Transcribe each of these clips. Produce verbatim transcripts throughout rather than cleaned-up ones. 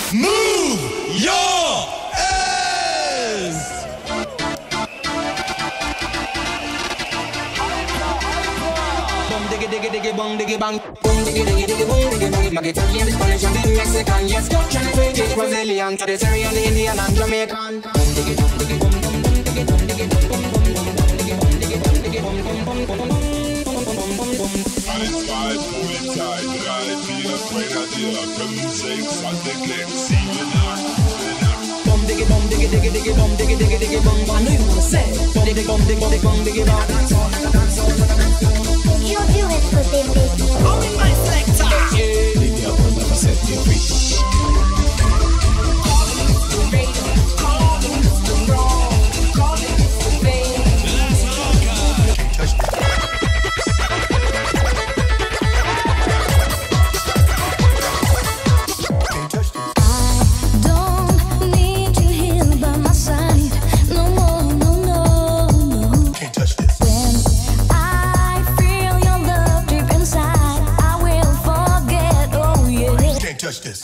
Move your ass! Boom diggy diggy diggy boom diggy bang. Boom diggy diggy diggy boom diggy bang. Mag Italian, Spanish and the Mexican. Yes, Dutch and Swedish, Brazilian, to the Syrian, the Indian and Jamaican. Boom diggy boom diggy boom boom boom diggy boom diggy boom boom boom boom diggy boom diggy boom diggy boom boom boom boom boom. Satisfied, fully tied, drei, vier, Grenadier, fünf, sechs, zwanzig Klicks, sieben, acht, bum diggy bum diggy diggy diggy bum diggy diggy diggy bum. I know you wanna say bum diggy bum diggy diggy bum diggy bum. Dance all, dance all, dance all. You do it for them, baby. I'm in my selector. Leave me up and never set me free. touch this.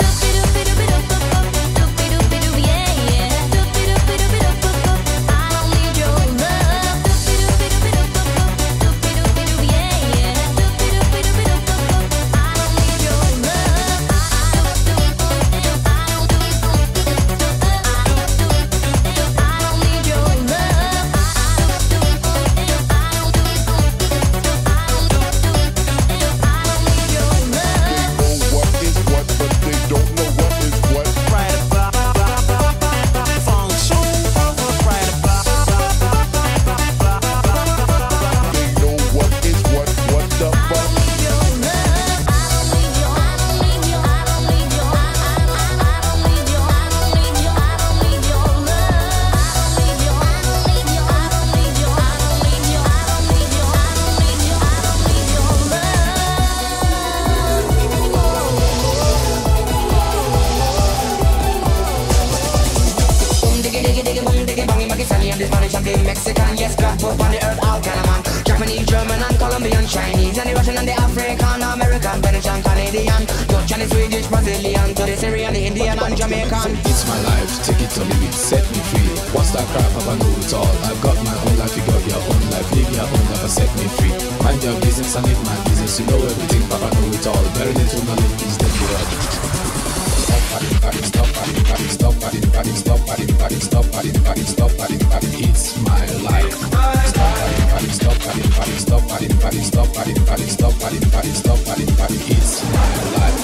Mexican, yes, black folk on the earth, all kind of man. Japanese, German and Colombian, Chinese, and the Russian and the African, American, Venetian, Canadian, Dutch and the Swedish, Brazilian, to the Syrian, the Indian and Jamaican. It's my life, take it or leave it, set me free. What's that crap, I know it all. I've got my own life, you got your own life. Live your own life, set me free. Mind your business and live my business. You know everything, Papa know it all. Very little knowledge is the world. Stop padding, padding, stop padding, padding, stop padding, padding, stop padding, padding, stop padding, padding. It's my life. Stop padding, padding, stop padding, padding, stop padding, padding, stop padding, padding, stop padding, padding, stop padding, padding. It's my life.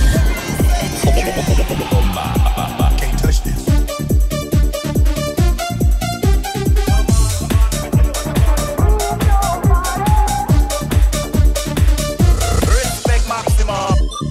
Can't touch this. Respect maximum.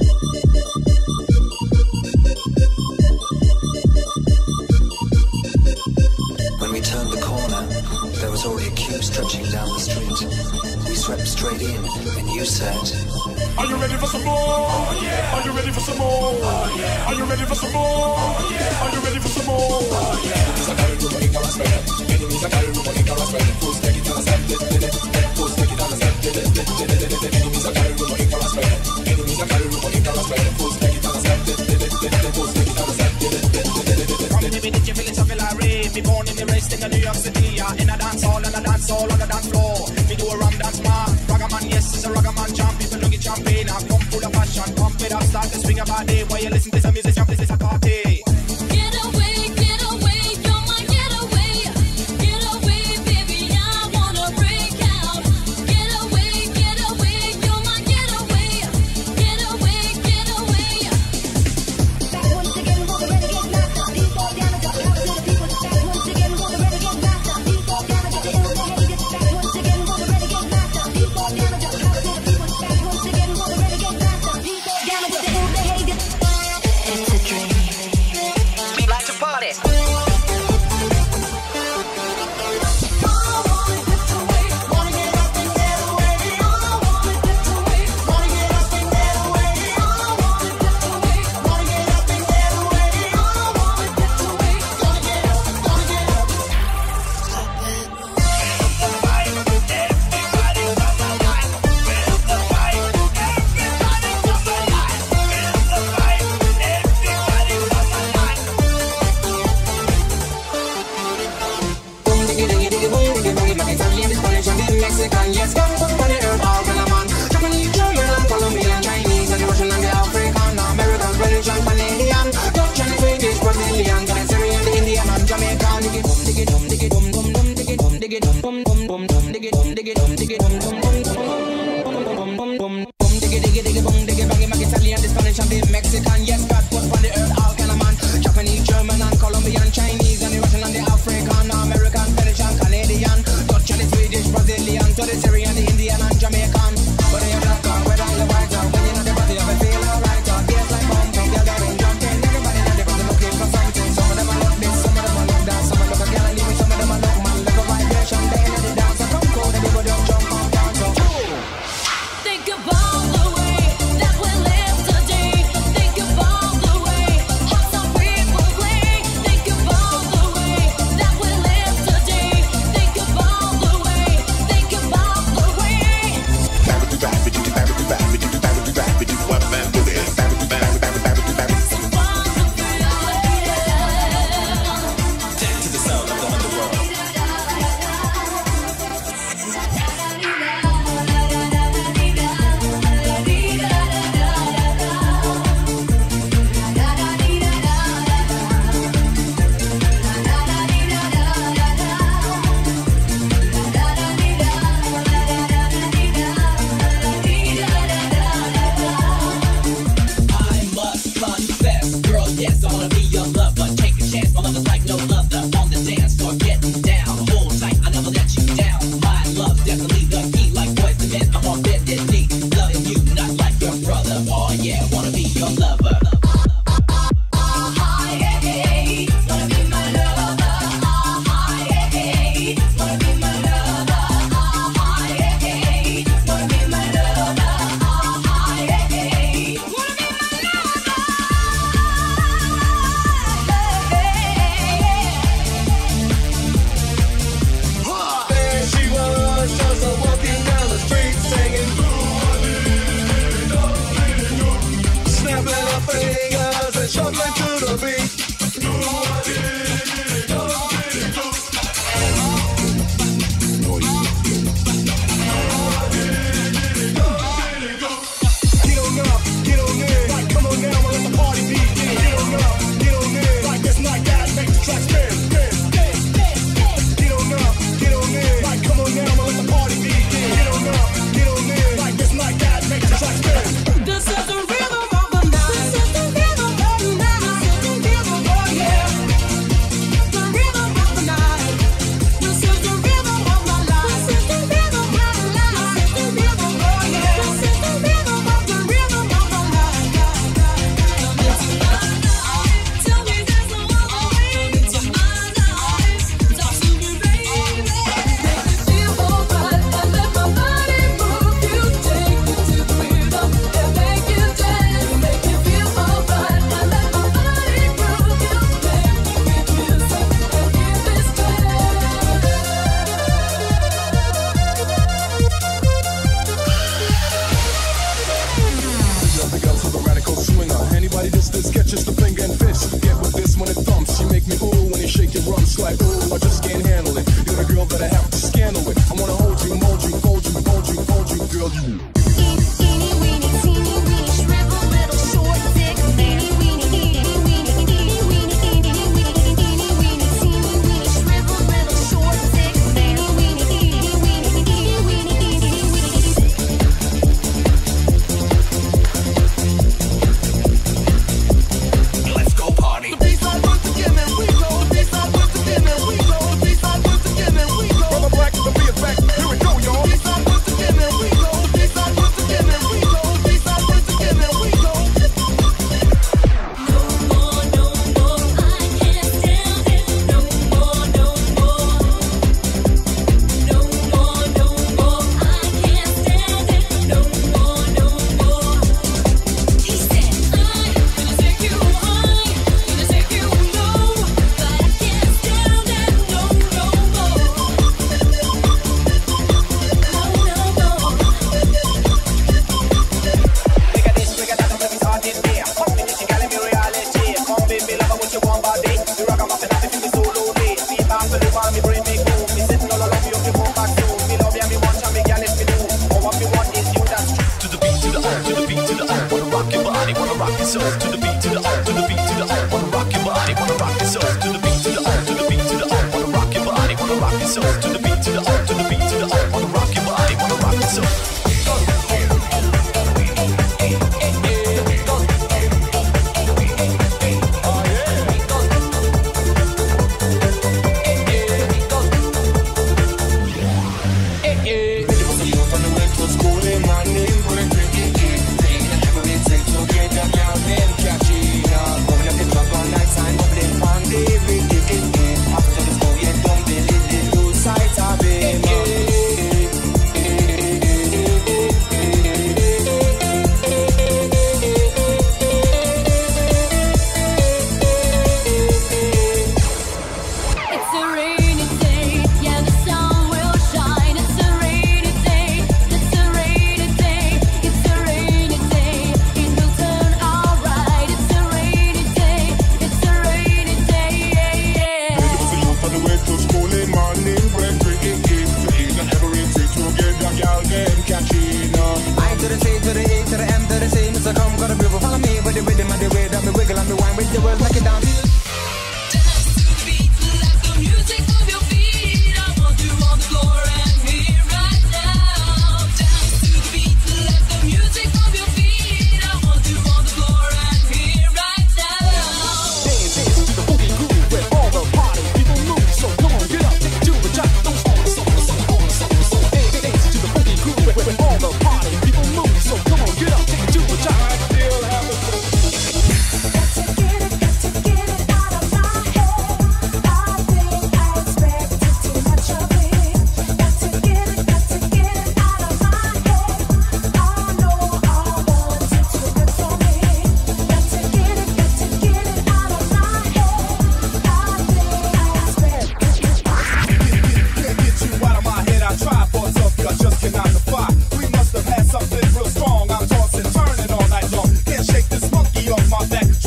Already a queue stretching down the street. We swept straight in, and you said, are you ready for some more? Oh, yeah. Are you ready for some more? Oh, yeah. Are you ready for some more? Oh, yeah. Are you ready for some more? Oh, yeah. Enemies are carrying rumor in Caraswell. Enemies are carrying rumor in Caraswell. Fools take it on a step. Fools take it on a step. Enemies are carrying rumor in Caraswell. Enemies are carrying rumor in Caraswell. Fools take it on a step. Fools take it on a step. Come to me, did you feel it? Feel like rain. Me born in the race in New York City. In a dance hall, and a dance hall on the dance floor. Me do a rum dance man. Ragaman, yes, it's a ragaman jump. People don't get champagne. I come full of passion. Pump it up, start to swing about it. While you listen to some music, this is a party. Get away, get away, you're my getaway. Get away, baby, I wanna break out. Get away, get away, you're my getaway. Get away, get away. Back once again, we're ready to get knocked up. Deep fall down and drop out to the people. Back once again, we're ready to get knocked up. Deep fall down and drop the ill the haters. Back once again, we're ready to get knocked up. Deep fall down and drop out to the people. Back once again, we're ready to get knocked up. Deep fall down and drop the ill the haters. it's a dream. Yes, I wanna be your lover. Take a chance, my love is like no other. On the dance floor, getting down. Hold tight, I never let you down. My love definitely the key, like boys to men. I'm on bended knee, loving you, not like your brother. Oh yeah, wanna be your lover. School in my name, but I take it, take it. Every take to get down, then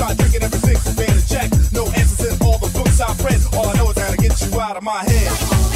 try drinking every six and paying a check. No answers in all the books I've read. All I know is how to get you out of my head.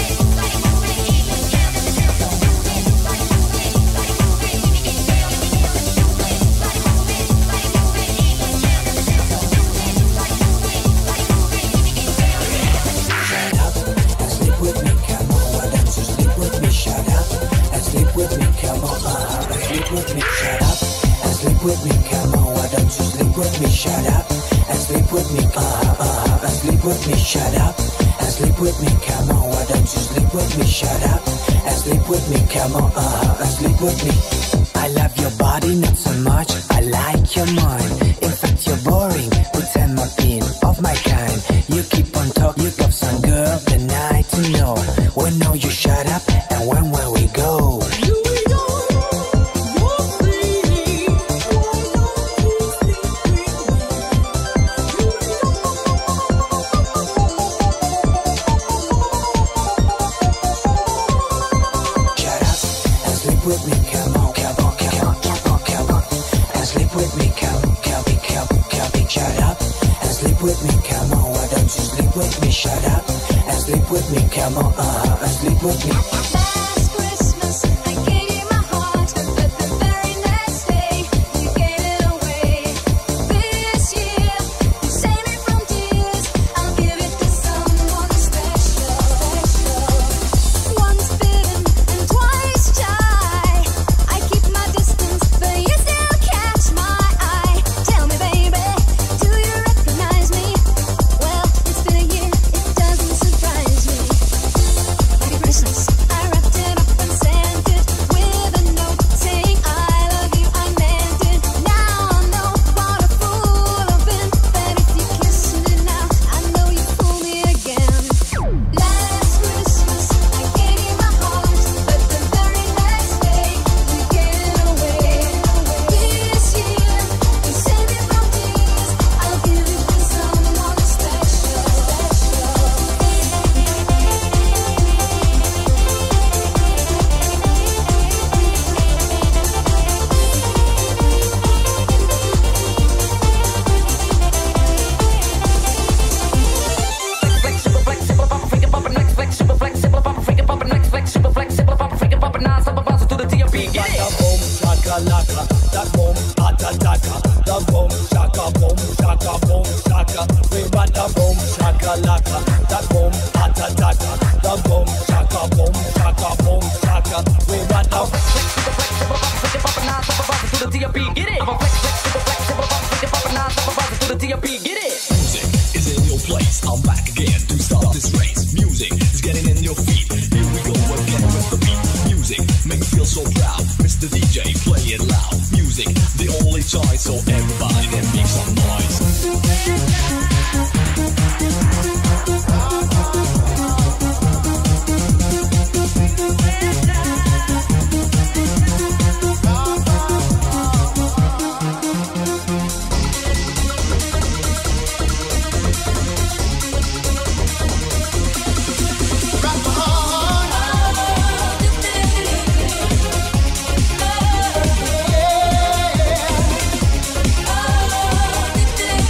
With me, shut up and sleep with me. Come on, why don't you sleep with me? Shut up and sleep with me. Uh, uh, and sleep with me. Shut up and sleep with me. Come on, why don't you sleep with me? Shut up and sleep with me. Come on, uh, and sleep with me. I love your body not so much. I like your mind. In fact, you're boring. Pretend my pin of my kind. You keep on talking. You got some girl the night to know. When no, you shut up and when where we go. Shut up and sleep with me, come on, uh, and sleep with me. Last Christmas, I gave you my heart, but the very next day, you gave it away. This year, you saved me from tears. I'll give it to someone special. Once bitten and twice shy. I keep my distance, but you still catch my eye. Tell me, baby, do you recognize me? Well, it's been a year. Doesn't surprise me. Happy Christmas. I wrapped it up and sent it with a note saying I love you. I meant it. Now I know what a fool I've been. But if you kiss me now, I know you fool me again. Last Christmas, I gave you my heart, but the very next day, you gave it away. This year, you saved me from tears. I'll give it to someone special. Music is in your place. I'm back again to start this race. Music is getting in your feet. Here we go again with the beat. Music make me feel so proud. Mister D J, play it loud. Music, the only choice. So everybody then make some noise. Oh,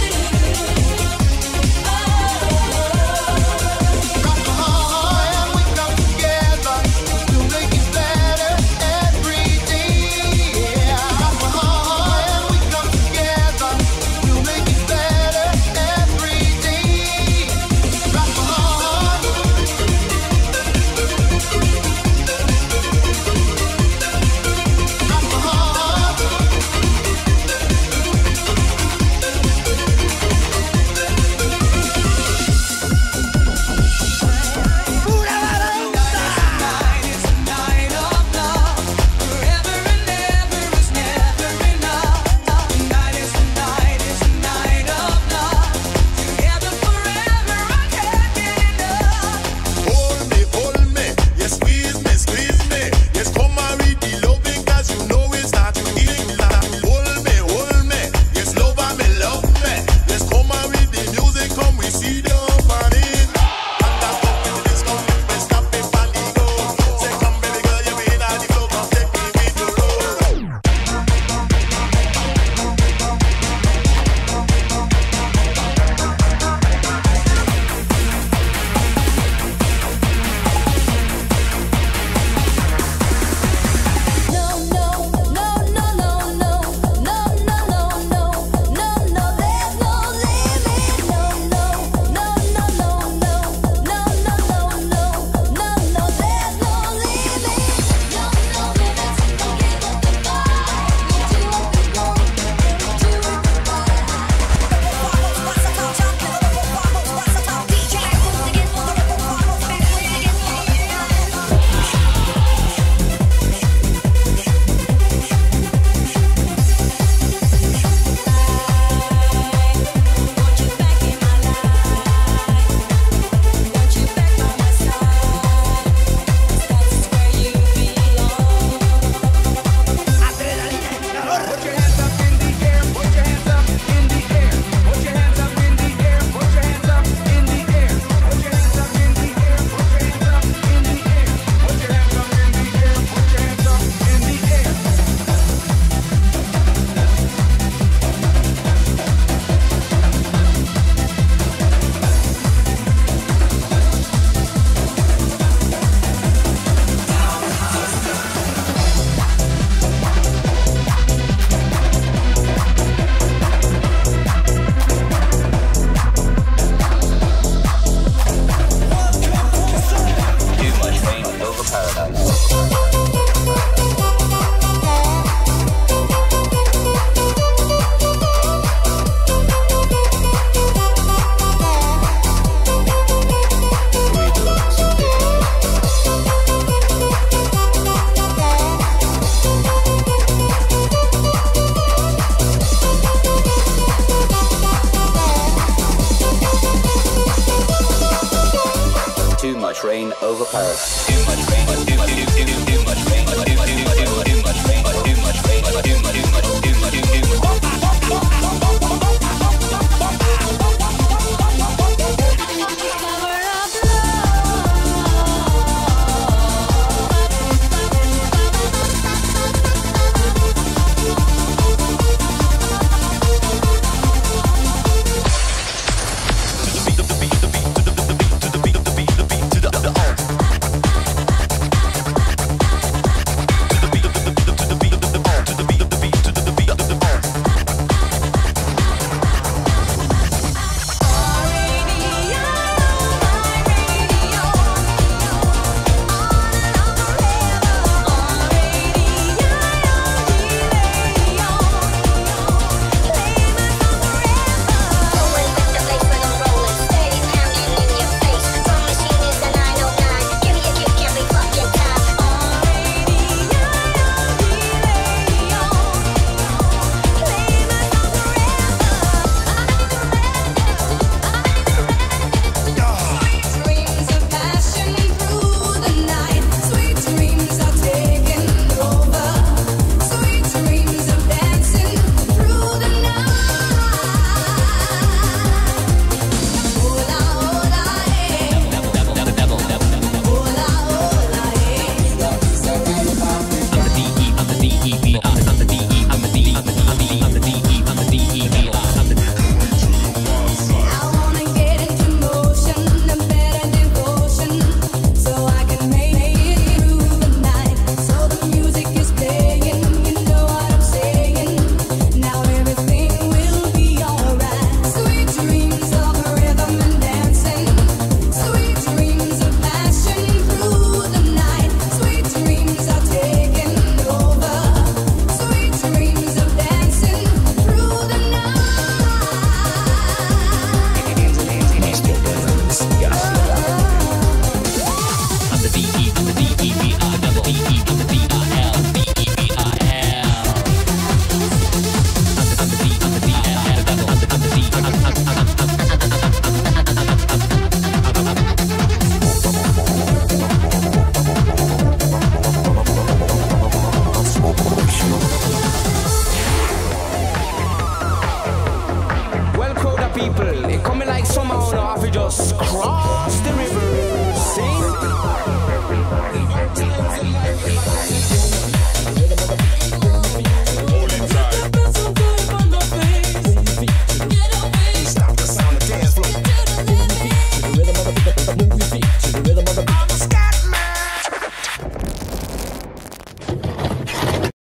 over Paris. In my dream, in, in, in, in, in